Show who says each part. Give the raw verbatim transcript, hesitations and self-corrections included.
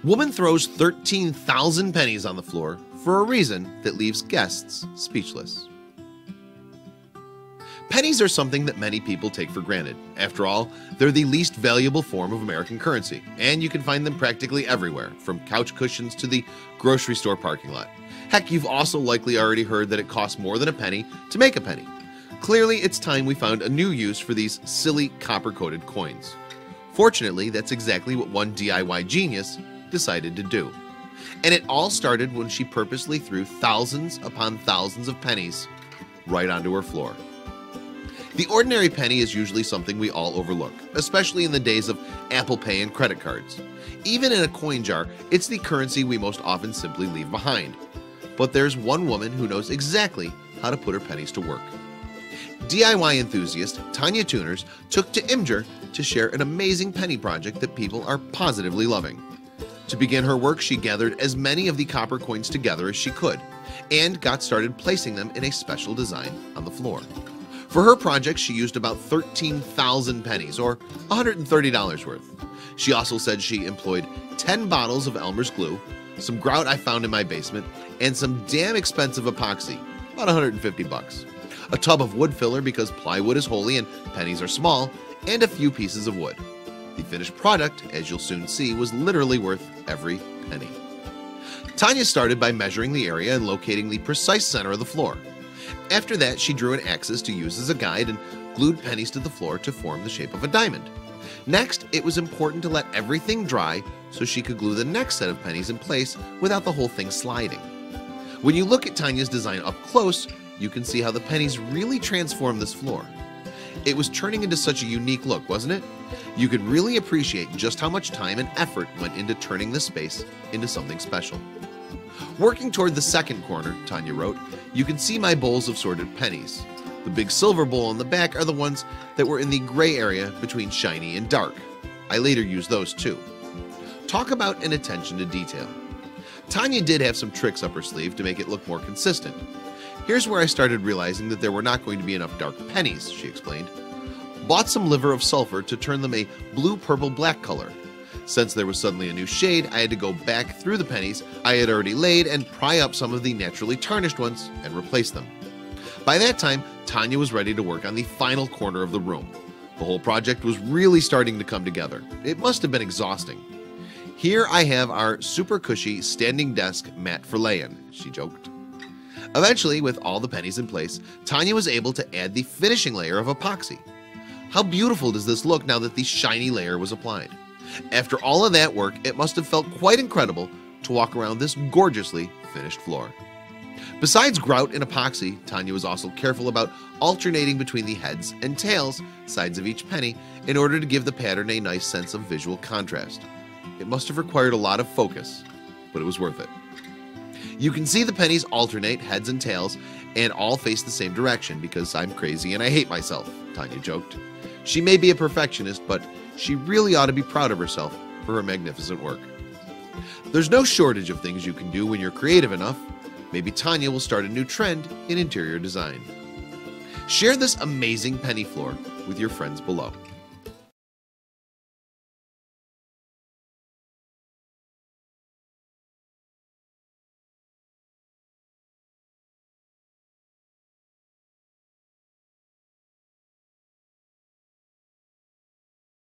Speaker 1: Woman throws thirteen thousand pennies on the floor for a reason that leaves guests speechless. Pennies are something that many people take for granted. After all, they're the least valuable form of American currency, and you can find them practically everywhere, from couch cushions to the grocery store parking lot. Heck, you've also likely already heard that it costs more than a penny to make a penny. Clearly, it's time we found a new use for these silly copper-coated coins. Fortunately, that's exactly what one D I Y genius decided to do. And it all started when she purposely threw thousands upon thousands of pennies right onto her floor. The ordinary penny is usually something we all overlook, especially in the days of Apple Pay and credit cards. Even in a coin jar, it's the currency we most often simply leave behind. But there's one woman who knows exactly how to put her pennies to work. D I Y enthusiast Tanya Tuners took to Imgur to share an amazing penny project that people are positively loving. To begin her work, she gathered as many of the copper coins together as she could and got started placing them in a special design on the floor. For her project, she used about thirteen thousand pennies, or one hundred thirty dollars worth. She also said she employed ten bottles of Elmer's glue, some grout I found in my basement, and some damn expensive epoxy, about one hundred fifty bucks. A tub of wood filler because plywood is holy and pennies are small, and a few pieces of wood. The finished product, as you'll soon see, was literally worth every penny. Tanya started by measuring the area and locating the precise center of the floor. After that, she drew an axis to use as a guide and glued pennies to the floor to form the shape of a diamond. Next, it was important to let everything dry so she could glue the next set of pennies in place without the whole thing sliding. When you look at Tanya's design up close, you can see how the pennies really transformed this floor. It was turning into such a unique look, wasn't it? You could really appreciate just how much time and effort went into turning this space into something special. Working toward the second corner, Tanya wrote, you can see my bowls of sorted pennies. The big silver bowl on the back are the ones that were in the gray area between shiny and dark. I later used those too. Talk about an attention to detail. Tanya did have some tricks up her sleeve to make it look more consistent. Here's where I started realizing that there were not going to be enough dark pennies, she explained. Bought some liver of sulfur to turn them a blue, purple, black color. Since there was suddenly a new shade, I had to go back through the pennies I had already laid and pry up some of the naturally tarnished ones and replace them. By that time, Tanya was ready to work on the final corner of the room. The whole project was really starting to come together. It must have been exhausting. Here I have our super cushy standing desk mat for laying, she joked. Eventually, with all the pennies in place, Tanya was able to add the finishing layer of epoxy. How beautiful does this look now that the shiny layer was applied? After all of that work, it must have felt quite incredible to walk around this gorgeously finished floor. Besides grout and epoxy, Tanya was also careful about alternating between the heads and tails sides of each penny in order to give the pattern a nice sense of visual contrast. It must have required a lot of focus, but it was worth it. You can see the pennies alternate heads and tails and all face the same direction because I'm crazy and I hate myself, Tanya joked. She may be a perfectionist, but she really ought to be proud of herself for her magnificent work. There's no shortage of things you can do when you're creative enough. Maybe Tanya will start a new trend in interior design. Share this amazing penny floor with your friends below.